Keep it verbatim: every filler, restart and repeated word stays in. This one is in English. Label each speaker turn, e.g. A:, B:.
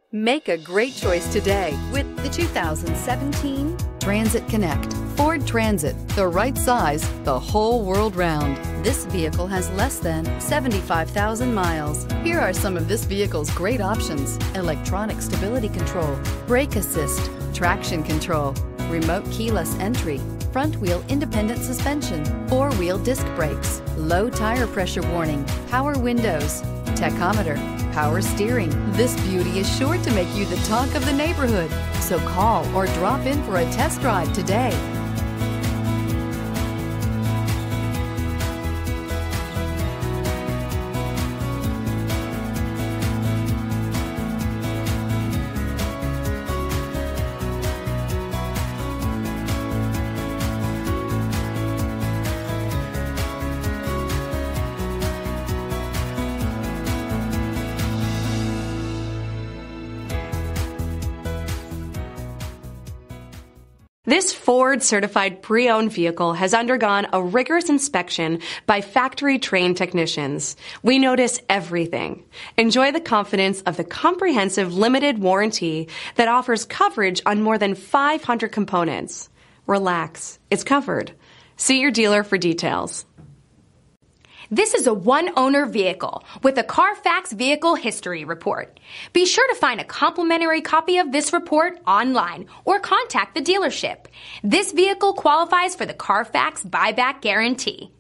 A: Make a great choice today with the two thousand seventeen Transit Connect. Ford Transit, the right size, the whole world round. This vehicle has less than seventy-five thousand miles. Here are some of this vehicle's great options: electronic stability control, brake assist, traction control, remote keyless entry, front wheel independent suspension, four wheel disc brakes, low tire pressure warning, power windows, tachometer, power steering. This beauty is sure to make you the talk of the neighborhood. So call or drop in for a test drive today.
B: This Ford-certified pre-owned vehicle has undergone a rigorous inspection by factory-trained technicians. We notice everything. Enjoy the confidence of the comprehensive limited warranty that offers coverage on more than five hundred components. Relax, it's covered. See your dealer for details.
C: This is a one-owner vehicle with a Carfax Vehicle History Report. Be sure to find a complimentary copy of this report online or contact the dealership. This vehicle qualifies for the Carfax Buyback Guarantee.